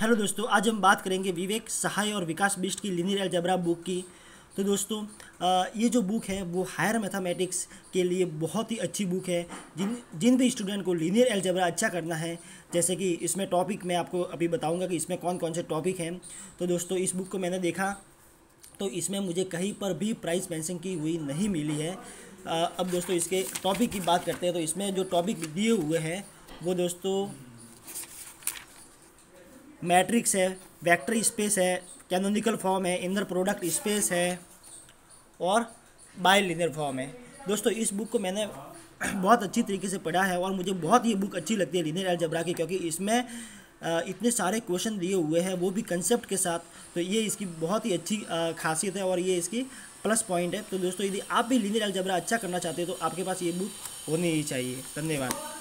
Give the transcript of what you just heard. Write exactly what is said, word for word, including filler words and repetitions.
Hello दोस्तों, आज हम बात करेंगे विवेक सहाय और विकास बिष्ट की लीनियर अलजेब्रा बुक की। तो दोस्तों, अ, ये जो बुक है वो हायर मैथमेटिक्स के लिए बहुत ही अच्छी बुक है। जिन जिन भी स्टूडेंट को लीनियर अलजेब्रा अच्छा करना है, जैसे कि इसमें टॉपिक मैं आपको अभी बताऊंगा कि इसमें कौन कौन से टॉपिक हैं। तो दोस्तों, इस बुक को मैंने देखा तो इसमें मुझे कहीं पर भी प्राइस मेंशन की हुई नहीं मिली है। अ, अब दोस्तों, इसके टॉपिक की बात करते हैं। तो इसमें जो टॉपिक दिए हुए हैं वो दोस्तों मैट्रिक्स है, वेक्टर स्पेस है, कैनोनिकल फॉर्म है, इनर प्रोडक्ट स्पेस है और बाइलिनियर फॉर्म है। दोस्तों, इस बुक को मैंने बहुत अच्छी तरीके से पढ़ा है और मुझे बहुत ये बुक अच्छी लगती है लीनियर अलजेब्रा की, क्योंकि इसमें अ, इतने सारे क्वेश्चन दिए हुए हैं, वो भी कंसेप्ट के साथ। तो ये इसकी बहुत ही अच्छी अ, खासियत है और ये इसकी प्लस पॉइंट है। तो दोस्तों, यदि आप भी लीनियर अलजेब्रा अच्छा करना चाहते हैं तो आपके पास ये बुक होनी ही चाहिए। धन्यवाद।